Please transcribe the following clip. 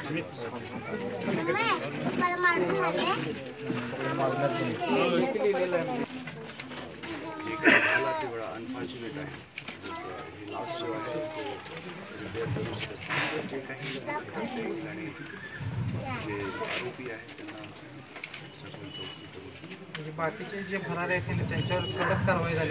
Unfortunate आहे. Last जो आहे जे काही आणि जे आरोपी आहेत त्यांना सखोल चौकशी करून बाकीचे जे फरार आहेत त्यांच्यावर कडक कारवाई झाली.